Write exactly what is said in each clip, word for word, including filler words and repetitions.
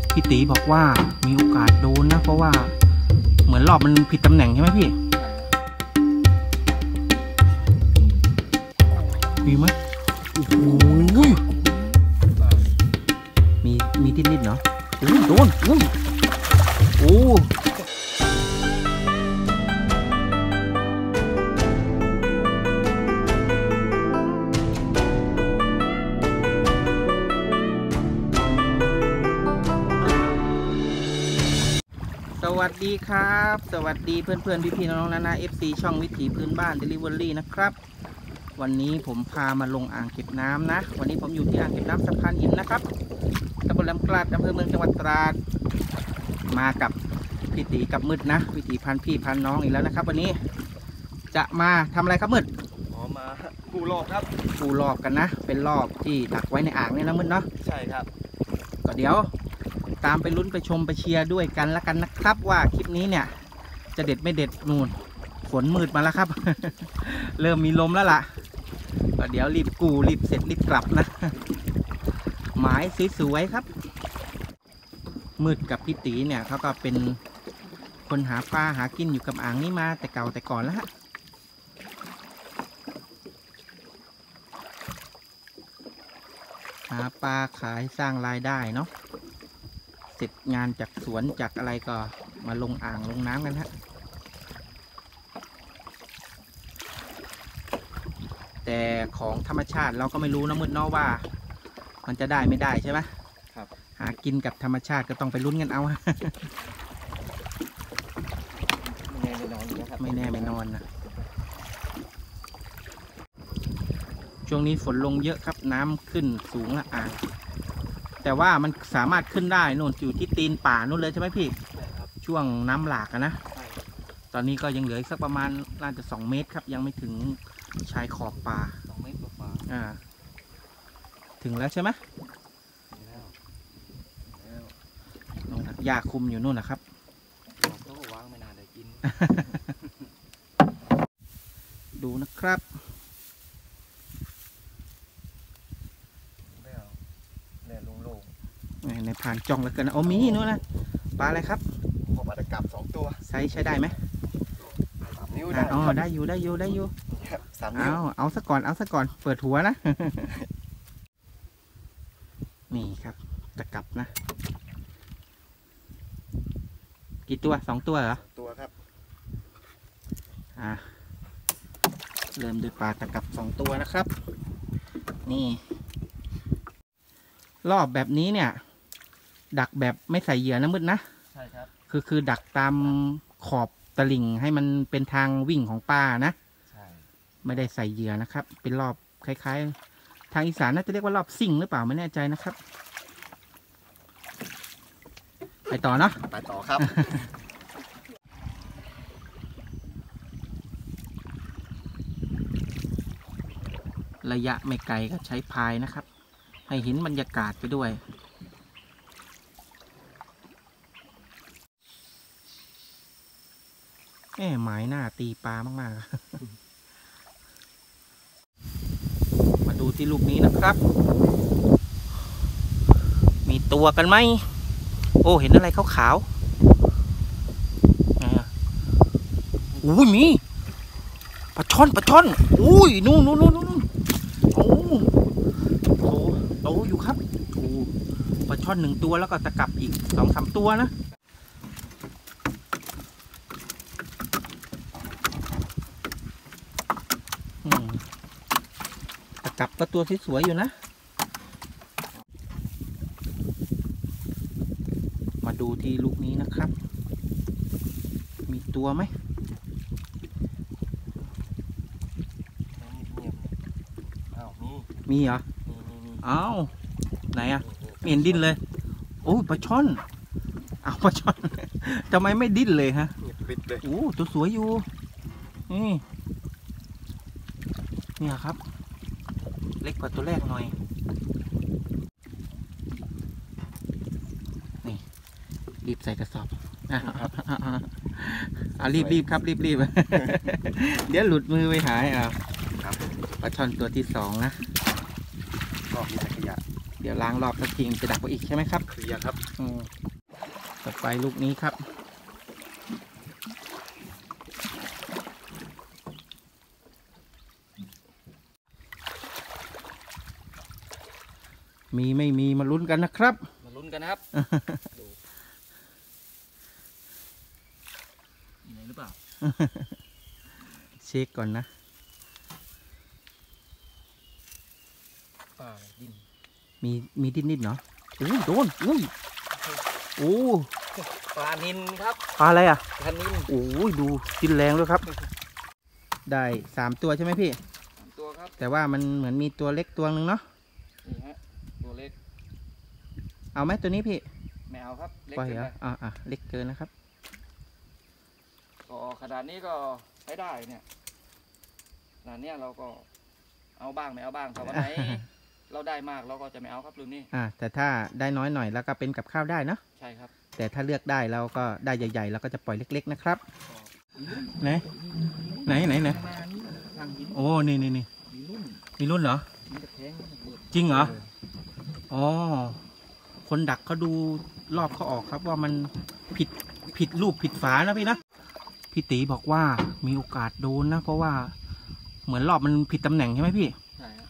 พี่ตีบอกว่ามีโอกาสโดนนะเพราะว่าเหมือนรอบมันผิดตำแหน่งใช่ไหมพี่มีไหมโอ้โหมีมีนิดนิดเนาะโอ้โดนโอ้โอ้สวัสดีครับสวัสดีเพื่อนเพื่อนพี่พี่น้องๆนานา เอฟ ซี ช่องวิถีพื้นบ้าน Delivery นะครับวันนี้ผมพามาลงอ่างเก็บน้ำนะวันนี้ผมอยู่ที่อ่างเก็บน้ำสะพานหินนะครับตำบลลำกลัดอำเภอเมืองจังหวัดตราดมากับพี่ตีกับมืดนะวิถีพันพี่พันน้องอีกแล้วนะครับวันนี้จะมาทำอะไรครับมืดอ๋อมาปูรอบครับปูรอบกันนะเป็นรอบที่ดักไว้ในอ่างนี่นะมืดเนาะใช่ครับก็เดี๋ยวตามไปลุ้นไปชมไปเชียร์ด้วยกันแล้วกันนะครับว่าคลิปนี้เนี่ยจะเด็ดไม่เด็ดนู่นฝนมืดมาแล้วครับ เริ่มมีลมแล้วล่ะก็เดี๋ยวรีบกูรีบเสร็จรีบกลับนะหมายสวยๆครับมืดกับพี่ตีเนี่ยเขาก็เป็นคนหาปลาหากินอยู่กับอ่างนี้มาแต่เก่าแต่ก่อนแล้วฮะหาปลาขายสร้างรายได้เนาะเสร็จงานจากสวนจากอะไรก็มาลงอ่างลงน้ำกันฮะแต่ของธรรมชาติเราก็ไม่รู้นะมืดเนาะว่ามันจะได้ไม่ได้ใช่ไหมครับหากินกับธรรมชาติก็ต้องไปลุ้นกันเอาไม่แน่ไม่นอนนะครับไม่แน่ไม่นอนนะช่วงนี้ฝนลงเยอะครับน้ำขึ้นสูงละอ่างแต่ว่ามันสามารถขึ้นได้นู่นอยู่ที่ตีนป่านู่นเลยใช่ไหมพี่ช่วงน้ำหลากนะตอนนี้ก็ยังเหลืออีกสักประมาณน่าจะสองเมตรครับยังไม่ถึงชายขอบป่าสองเมตรกว่าอ่าถึงแล้วใช่ไหมน้องหญ้าคุมอยู่นู่นนะครับก็วางไม่นานได้กินดูนะครับในผ่านจ่องแล้วกันนะโอ้มีนู่นนะปลาอะไรครับปลาตะกับสองตัวไซส์ใช้ได้ไหมสามนิ้วได้อ๋อได้อยู่ได้อยู่ได้อยู่สามนิ้วเอาเอาซะก่อนเอาซะก่อนเปิดหัวนะ นี่ครับตะกับนะกี่ตัวสองตัวเหรอตัวครับอ่าเริ่มด้วยปลาตะกับสองตัวนะครับนี่รอบแบบนี้เนี่ยดักแบบไม่ใส่เหยื่อนะมืดนะใช่ครับคือคือดักตามขอบตลิ่งให้มันเป็นทางวิ่งของปลานะใช่ไม่ได้ใส่เหยื่อนะครับเป็นรอบคล้ายๆทางอีสานน่าจะเรียกว่ารอบซิ่งหรือเปล่าไม่แน่ใจนะครับไปต่อเนาะไปต่อครับระยะไม่ไกลก็ใช้พายนะครับให้เห็นบรรยากาศไปด้วยแหมหมายหน้าตีปลามากๆมาดูที่ลูกนี้นะครับมีตัวกันไหมโอ้เห็นอะไรขาวๆอุ้ยมีปลาช่อนปลาช่อนอุ้ยนู่นนู่นนู่นนู่นโอ้โหโตอยู่ครับโอ้ปลาช่อนหนึ่งตัวแล้วก็ตะกับอีกสองสามตัวนะตะกับก็ตัวสวยๆอยู่นะมาดูที่ลูกนี้นะครับมีตัวไหมมีเหรออ้าวไหนอะไม่เห็นดิ้นเลยโอ้ปลาช่อนเอาปลาช่อนทำไมไม่ดิ้นเลยฮะปิดเลยโอ้ตัวสวยอยู่นี่เนี่ยครับเล็กกว่าตัวแรกหน่อยนี่รีบใส่กระสอบอ่ะรีบรีบครับรีบรีบเดี๋ยวหลุดมือไปหายอ่ะปลาช่อนตัวที่สองนะก็มีขยะเดี๋ยวล้างรอบสักทีจะดักไว้อีกใช่ไหมครับขยะครับไปลูกนี้ครับมีไม่มีมาลุ้นกันนะครับมาลุ้นกันนะครับมีอะไรหรือเปล่าเช็คก่อนนะปลาดิ้นมีมีดิ้นนิดเนาะโอ้ยโดนอุ้ยโอ้ปลานิลครับปลาอะไรอ่ะปลานิลโอ้ยดูดิ้นแรงด้วยครับได้สามตัวใช่ไหมพี่สามตัวครับแต่ว่ามันเหมือนมีตัวเล็กตัวหนึ่งเนาะนี่ฮะตัวเล็กเอาไหมตัวนี้พี่ไม่เอาครับเล็กเกินอ่าอ่าเล็กเกินนะครับก็ขนาดนี้ก็ใช้ได้เนี่ยขนาดนี้เราก็เอาบ้างไม่เอาบ้างแต่วันไหนเราได้มากเราก็จะไม่เอาครับรุ่นนี้อ่าแต่ถ้าได้น้อยหน่อยแล้วก็เป็นกับข้าวได้เนาะใช่ครับแต่ถ้าเลือกได้เราก็ได้ใหญ่ๆเราก็จะปล่อยเล็กๆนะครับไหนไหนไหนไหนโอ้นี่นี่นี่มีรุ่นเหรอจริงเหรออ๋อคนดักเขาดูรอบเขาออกครับว่ามันผิดผิดรูปผิดฝานะพี่นะพี่ตีบอกว่ามีโอกาสโดนนะเพราะว่าเหมือนรอบมันผิดตำแหน่งใช่ไหมพี่ใช่ครับ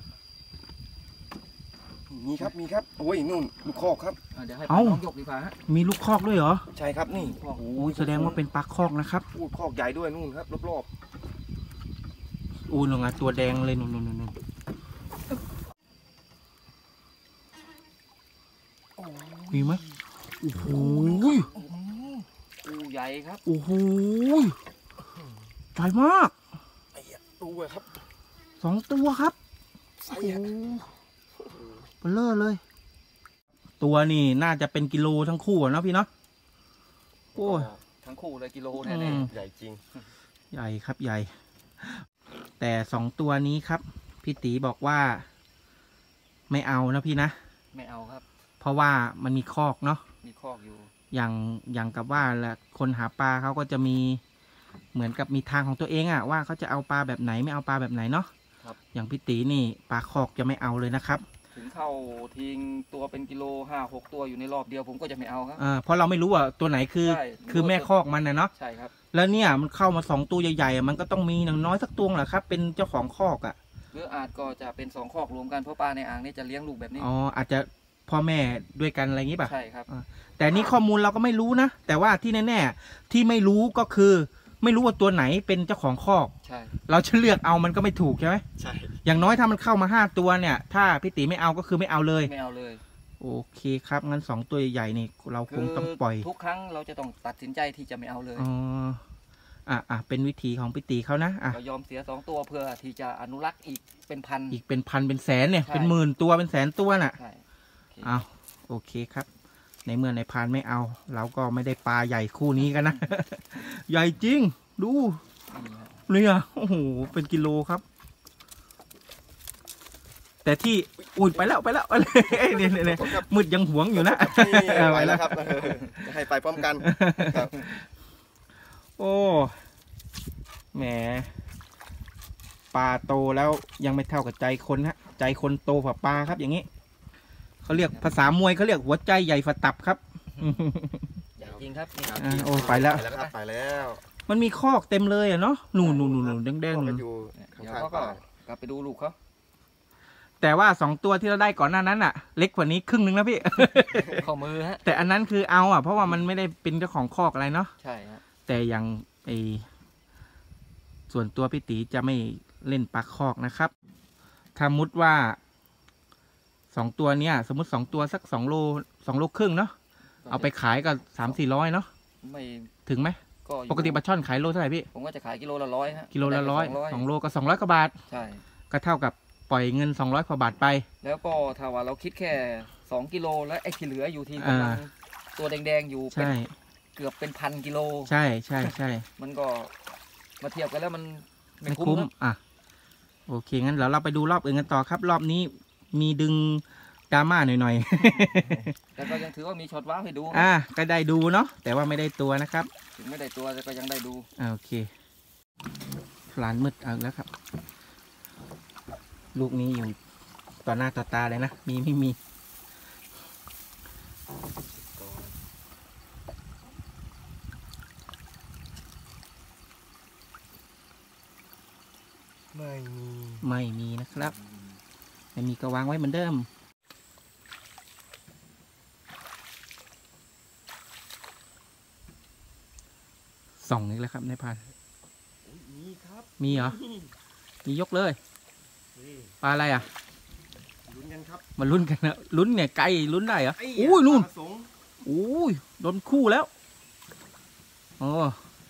มีครับมีครับโอ้ยนู่นลูกคอกครับเดี๋ยวให้น้องยกดีกว่าฮะมีลูกคอกด้วยเหรอใช่ครับนี่โอ้แสดงว่าเป็นปลาคอกนะครับอู้คอกใหญ่ด้วยนู่นครับรอบๆอู้หนูงตัวแดงเลยนู่นนู่นนู่นมีไหมโอ้โหอู้ใหญ่ครับโอ้โหใหญ่มากไอ้ตัวครับสองตัวครับใส่เบลอเลยตัวนี่น่าจะเป็นกิโลทั้งคู่นะพี่เนาะโอ้ทั้งคู่เลยกิโลแน่ใหญ่จริงใหญ่ครับใหญ่แต่สองตัวนี้ครับพี่ตีบอกว่าไม่เอานะพี่นะไม่เอาครับเพราะว่ามันมีคอกเนาะมีคอกอยู่อย่างอย่างกับว่าแหละคนหาปลาเขาก็จะมีเหมือนกับมีทางของตัวเองอะว่าเขาจะเอาปลาแบบไหนไม่เอาปลาแบบไหนเนาะอย่างพี่ตีนี่ปลาคอกจะไม่เอาเลยนะครับถึงเข้าทิ้งตัวเป็นกิโลห้าหกตัวอยู่ในรอบเดียวผมก็จะไม่เอาครับอ่าเพราะเราไม่รู้ว่าตัวไหนคือคือแม่คอกมันนะเนาะใช่ครับแล้วเนี่ยมันเข้ามาสองตัวใหญ่ๆมันก็ต้องมีอย่างน้อยสักตัวแหละครับเป็นเจ้าของคอกอ่ะหรืออาจก็จะเป็นสองคอกรวมกันเพราะปลาในอ่างนี่จะเลี้ยงลูกแบบนี้อ๋ออาจจะพ่อแม่ด้วยกันอะไรอย่างนี้ป่ะใช่ครับแต่นี่ข้อมูลเราก็ไม่รู้นะแต่ว่าที่แน่ๆที่ไม่รู้ก็คือไม่รู้ว่าตัวไหนเป็นเจ้าของคอกใช่เราจะเลือกเอามันก็ไม่ถูกใช่ไหมใช่อย่างน้อยถ้ามันเข้ามาห้าตัวเนี่ยถ้าพี่ตีไม่เอาก็คือไม่เอาเลยไม่เอาเลยโอเคครับงั้นสองตัวใหญ่ๆนี่เราคงต้องปล่อยทุกครั้งเราจะต้องตัดสินใจที่จะไม่เอาเลยอ๋ออ่ะอ่ะเป็นวิธีของพี่ตีเขานะอ่ะเรายอมเสียสองตัวเพื่อที่จะอนุรักษ์อีกเป็นพันอีกเป็นพันเป็นแสนเนี่ยเป็นหมื่นตัวเป็นแสนตัวน่ะใช่เอาโอเคครับในเมื่อในพานไม่เอาเราก็ไม่ได้ปลาใหญ่คู่นี้กันนะ ใหญ่จริงดูเนี่ยโอ้โหเป็นกิโลครับแต่ที่อุ่นไปแล้วไปแล้วเนี่ยเนี่ยมืดยังหวงอยู่นะไปแล้วครับให้ไปพร้อมกันโอ้แหมปลาโตแล้วยังไม่เท่ากับใจคนฮะใจคนโตกว่าปลาครับอย่างนี้เขาเรียกภาษามวยเขาเรียกหัวใจใหญ่ฝัดตับครับใหญ่จริงครับโอ้ไปแล้วไปแล้วมันมีคอกเต็มเลยอ่ะเนาะหนูหนูหนูหนูแดงแดงเดี๋ยวเขาก็กลับไปดูลูกเขาแต่ว่าสองตัวที่เราได้ก่อนหน้านั้นอ่ะเล็กกว่านี้ครึ่งนึงนะพี่ข้อมือฮะแต่อันนั้นคือเอาอ่ะเพราะว่ามันไม่ได้เป็นเจ้าของคอกอะไรเนาะใช่ฮะแต่อย่างไอส่วนตัวพี่ตีจะไม่เล่นปลาคอกนะครับถ้ามุดว่าสองตัวเนี้ยสมมติสองตัวสักสองโลสองโลครึ่งเนาะเอาไปขายก็สามสี่ร้อยเนาะไม่ถึงไหมปกติปลาช่อนขายโลเท่าไหร่พี่ผมก็จะขายกิโลละร้อยฮะกิโลละร้อยสองโลก็สองร้อยกว่าบาทใช่ก็เท่ากับปล่อยเงินสองร้อยกว่าบาทไปแล้วก็ถ้าว่าเราคิดแค่สองกิโลแล้วไอ้ที่เหลืออยู่ที่กำลังตัวแดงๆอยู่เป็นเกือบเป็นพันกิโลใช่ใช่ใช่มันก็มาเทียบกันแล้วมันไม่คุ้มอ่ะโอเคงั้นเดี๋ยวเราไปดูรอบอื่นกันต่อครับรอบนี้มีดึงดราม่าหน่อยๆแต่ก็ยังถือว่ามีช็อตว้าวให้ดูอ่ะก็ได้ดูเนาะแต่ว่าไม่ได้ตัวนะครับถึงไม่ได้ตัวแต่ก็ยังได้ดูอ่าโอเคลานมืดเอาแล้วครับลูกนี้อยู่ต่อหน้าต่อตาเลยนะมีไม่มีไม่มีนะครับไม่มีก็วางไว้เหมือนเดิมส่องอีกแล้วครับนายพันมีครับมีเหรอมียกเลยปลาอะไรอ่ะลุ้นกันครับมาลุ้นกันนะลุ้นเนี่ยไกลลุ้นได้เหรอไอ้อุ้ยนู่นปลาสงอุ้ยโดนคู่แล้วโอ้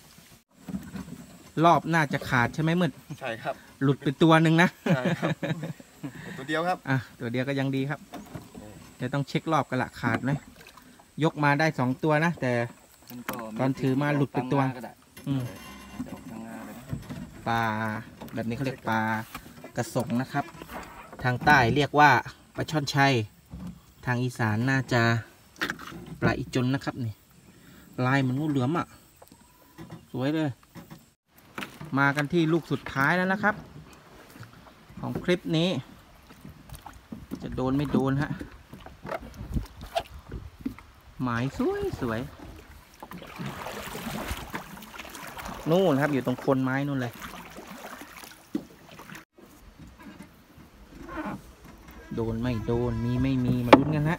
รอบน่าจะขาดใช่ไหมมืดใช่ครับหลุดไปตัวหนึ่งนะใช่ครับตัวเดียวครับอ่ะตัวเดียวก็ยังดีครับเดี๋ยวต้องเช็ครอบกันละขาดไหมยกมาได้สองตัวนะแต่มันก็ตอนถือมาหลุดไปตัวก็ได้อืมจะออกทางหน้าเลยนะปลาแบบนี้เขาเรียกปลากระสงนะครับ ทางใต้เรียกว่าปลาช่อนชัยทางอีสานน่าจะปลาอีจนนะครับนี่ลายเหมือนงูเหลือมอ่ะสวยเลยมากันที่ลูกสุดท้ายแล้วนะครับ ของคลิปนี้ จะโดนไม่โดนฮะหมายสวยสวยนู่นครับอยู่ตรงโคนไม้นู่นเลยโดนไม่โดนมีไม่มีมาลุ้นกันฮะ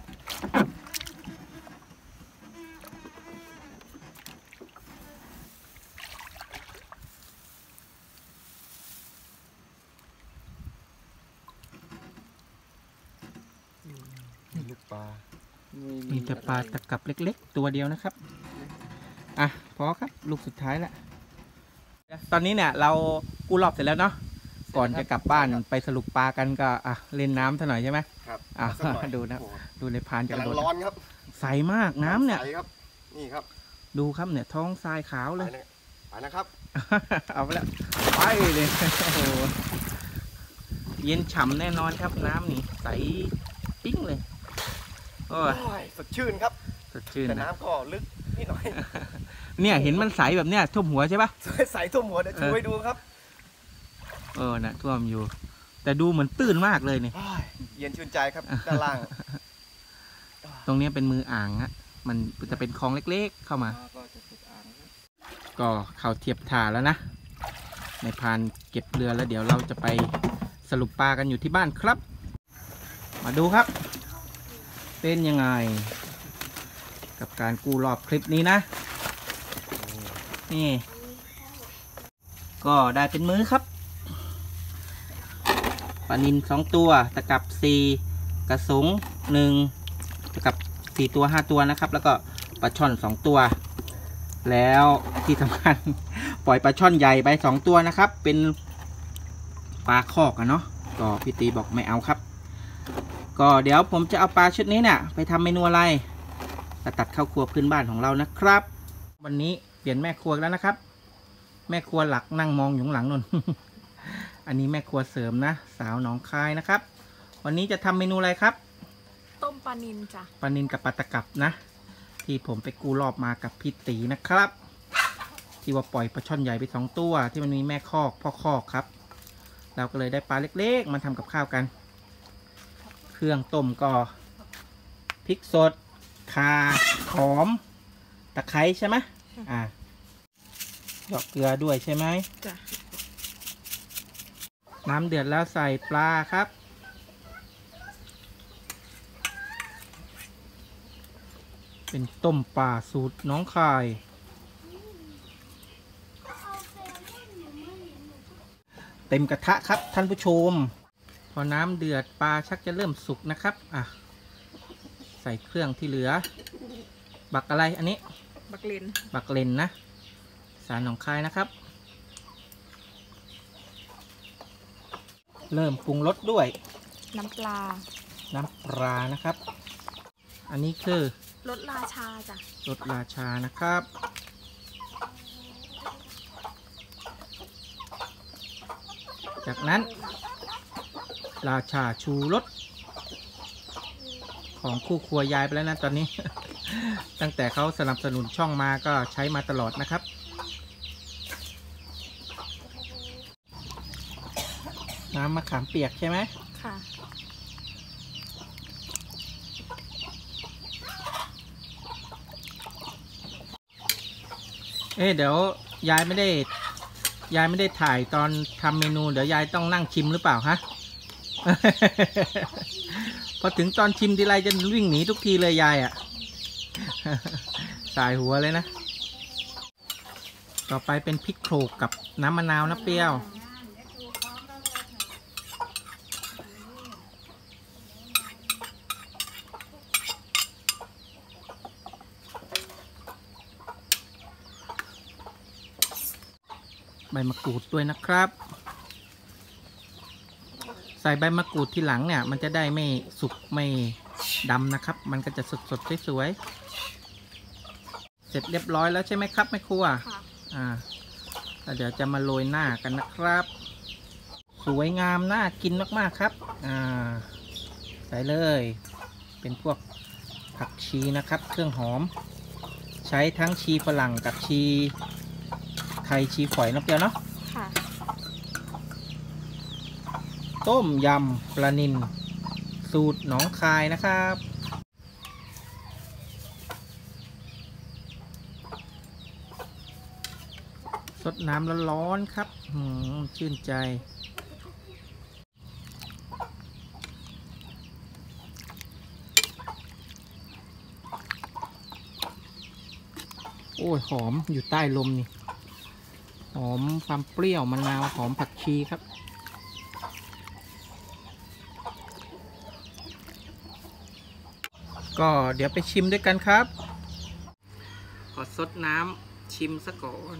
ลูกปลามีแต่ปลาตะกับเล็กๆตัวเดียวนะครับอ่ะพอครับลูกสุดท้ายแล้วตอนนี้เนี่ยเรากู้รอบเสร็จแล้วเนาะก่อนจะกลับบ้านไปสรุปปลากันก็อ่ะเล่นน้ำซะหน่อยใช่ไหมครับอ่ะสักหน่อยดูนะโอ้โหดูในพานจะกำลัโดงดร้อนครับใสมากน้ำเนี่ยใสครับ นี่ครับดูครับเนี่ยท้องทรายขาวไปเลยนะไปนะครับเอาไปแล้วไปเลยโอ้โหเย็นฉ่ำแน่นอนครับน้ำนี่ใสปิ้งเลยโอ้ยโอ้ยสดชื่นครับสดชื่นแต่นะน้ำก็ลึกนิดหน่อยเนี่ยเห็นมันใสแบบเนี้ยท่วมหัวใช่ปะใสท่วมหัวเดี๋ยวช่วยดูครับเออนะท่วมอยู่ แต่ดูเหมือนตื้นมากเลยเนี่ยโอ้ยเย็นชื่นใจครับด้านล่างตรงเนี้ยเป็นมืออ่างฮะมันจะเป็นคลองเล็กๆเข้ามาก็จะติดอ่างครับก็เข้าเทียบท่าแล้วนะในพานเก็บเรือแล้วเดี๋ยวเราจะไปสรุปปลากันอยู่ที่บ้านครับ มาดูครับ เป็นยังไง กับการกู้รอบคลิปนี้นะนี่ก็ได้เป็นมื้อครับปลานิลสองตัวตะกับสี่กระสงหนึ่งตะกับสี่ตัวห้าตัวนะครับ แล้วก็ปลาช่อนสองตัว แล้วที่สำคัญ ปล่อยปลาช่อนใหญ่ไปสองตัวนะครับ เป็นปลาคอกอะเนาะก็พี่ตีบอกไม่เอาครับ ก็เดี๋ยวผมจะเอาปลาชุดนี้เนี่ยไปทำเมนูอะไรจะตัดเข้าครัวพื้นบ้านของเรานะครับ วันนี้เปลี่ยนแม่ครัวแล้วนะครับ แม่ครัวหลักนั่งมองอยู่ข้างหลังนน อันนี้แม่ครัวเสริมนะสาวหนองคายนะครับ วันนี้จะทำเมนูอะไรครับต้มปลานิลจ้ะปลานิลกับปลาตะกับนะ ที่ผมไปกู้รอบมากับพี่ตีนะครับ ที่ว่าปล่อยปลาช่อนใหญ่ไปสองตัวที่มันมีแม่คอกพ่อคอกครับ เราก็เลยได้ปลาเล็กๆมาทำกับข้าวกัน เครื่องต้มก็พริกสดข่าหอมตะไคร้ใช่ไหมอ่าหยอกเกลือด้วยใช่ไหมจ้ะน้ำเดือดแล้วใส่ปลาครับเป็นต้มปลาสูตรน้องคายเต็มกระทะครับท่านผู้ชมพอน้ำเดือดปลาชักจะเริ่มสุกนะครับอ่ะใส่เครื่องที่เหลือบักอะไรอันนี้บักเลนบักเลนนะสารหนองคายนะครับเริ่มปรุงรสด้วยน้ำปลาน้ำปลานะครับอันนี้คือรสราชาจ้ะรสราชานะครับจากนั้นราชาชูรสของคู่ครัวยายไปแล้วนะตอนนี้ ตั้งแต่เขาสนับสนุนช่องมาก็ใช้มาตลอดนะครับน้ำมะขามเปียกใช่ไหมค่ะเอ๊ะเดี๋ยวยายไม่ได้ยายไม่ได้ถ่ายตอนทำเมนูเดี๋ยวยายต้องนั่งชิมหรือเปล่าฮะ พอถึงตอนชิมทีไรจะวิ่งหนีทุกทีเลยยายอ่ะ สายหัวเลยนะต่อไปเป็นพริกโขลกกับน้ำมะนาวนะเปรี้ยวใบมะกรูดด้วยนะครับใส่ใบมะกรูดทีหลังเนี่ยมันจะได้ไม่สุกไม่ดำนะครับมันก็จะสดๆสวยๆเสร็จเรียบร้อยแล้วใช่ไหมครับแม่ครัวค่ะอ่าแล้วเดี๋ยวจะมาโรยหน้ากันนะครับ สวยงามน่ากินมากๆครับอ่าใส่เลยเป็นพวกผักชีนะครับเครื่องหอมใช้ทั้งชีฝรั่งกับชีไทยชีฝอยนะเปรี้ยวเนาะค่ะต้มยำปลานิลสูตรหนองคายนะครับสดน้ำร้อนๆครับหืมชื่นใจโอ้ยหอมอยู่ใต้ลมนี่หอมความเปรี้ยวมะนาวหอมผักชีครับก็เดี๋ยวไปชิมด้วยกันครับขอซดน้ำชิมซะก่อน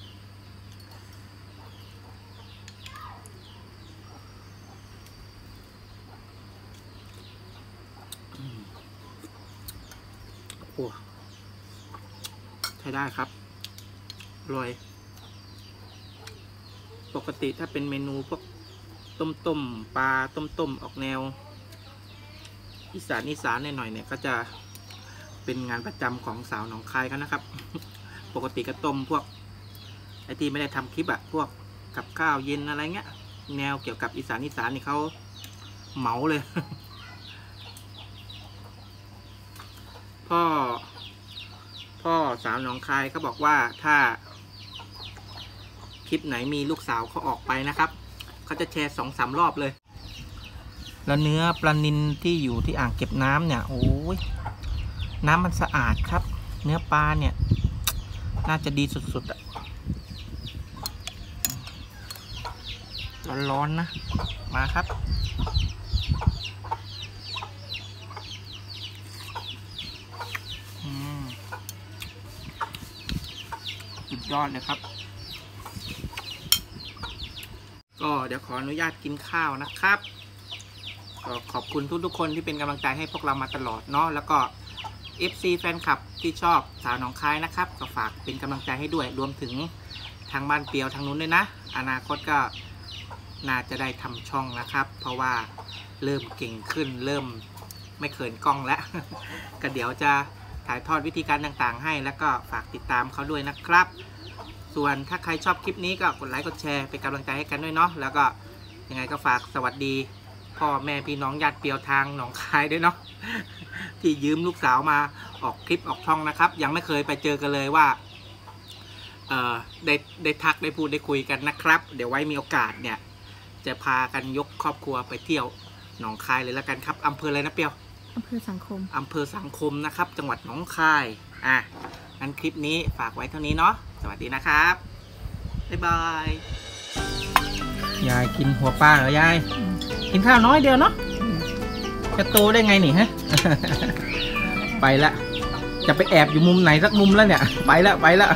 โอ้ใช้ได้ครับอร่อยปกติถ้าเป็นเมนูพวกต้มต้มปลาต้มต้มออกแนวอีสานอีสานหน่อยๆเนี่ยก็จะเป็นงานประจำของสาวหนองคายกันนะครับ ปกติก็ต้มพวกไอที่ไม่ได้ทำคลิปอะพวกกับข้าวเย็นอะไรเงี้ยแนวเกี่ยวกับอีสานอีสานนี่เขาเหมาเลย พ่อพ่อสาวหนองคายเขาบอกว่าถ้าคลิปไหนมีลูกสาวเขาออกไปนะครับเขาจะแชร์สองสามรอบเลยแล้วเนื้อปลานิลที่อยู่ที่อ่างเก็บน้ำเนี่ยโอ้ยน้ำมันสะอาดครับเนื้อปลาเนี่ยน่าจะดีสุดๆอะร้อนๆนะมาครับอืมสุดยอดเลยครับก็เดี๋ยวขออนุญาตกินข้าวนะครับก็ขอบคุณทุกๆคนที่เป็นกำลังใจให้พวกเรามาตลอดเนาะแล้วก็ เอฟ ซี แฟนคลับที่ชอบสาวหนองคายนะครับก็ฝากเป็นกำลังใจให้ด้วยรวมถึงทางบ้านเปียวทางนู้นด้วยนะอนาคตก็น่าจะได้ทำช่องนะครับเพราะว่าเริ่มเก่งขึ้นเริ่มไม่เขินกล้องแล้ว ก็เดี๋ยวจะถ่ายทอดวิธีการต่างๆให้แล้วก็ฝากติดตามเขาด้วยนะครับส่วนถ้าใครชอบคลิปนี้ก็กดไลค์กดแชร์เป็นกำลังใจให้กันด้วยเนาะแล้วก็ยังไงก็ฝากสวัสดีพ่อแม่พี่น้องญาติเปียวทางหนองคายด้วยเนาะ ที่ยืมลูกสาวมาออกคลิปออกช่องนะครับยังไม่เคยไปเจอกันเลยว่าเอ่อได้ได้ทักได้พูดได้คุยกันนะครับเดี๋ยวไว้มีโอกาสเนี่ยจะพากันยกครอบครัวไปเที่ยวหนองคายเลยแล้วกันครับอำเภออะไรนะเปียวอำเภอสังคมอำเภอสังคมนะครับจังหวัดหนองคายอ่ะงั้นคลิปนี้ฝากไว้เท่านี้เนาะสวัสดีนะครับบ๊ายบายยายกินหัวปลาเหรอยายกินข้าวน้อยเดียวเนาะจะโตได้ไงนี่ฮะ ไปละจะไปแอบอยู่มุมไหนสักมุมแล้วเนี่ยไปละไปละ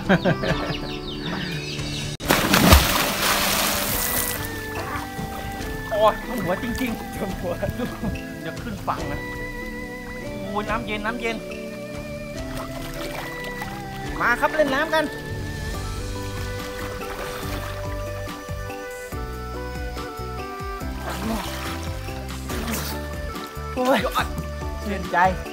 โอ้ยหัวจริงๆหัวเดี๋ยวขึ้นฝั่งนะโอ้ยน้ำเย็นน้ำเย็นมาครับเล่นน้ำกันโอ้ยชื่นใจ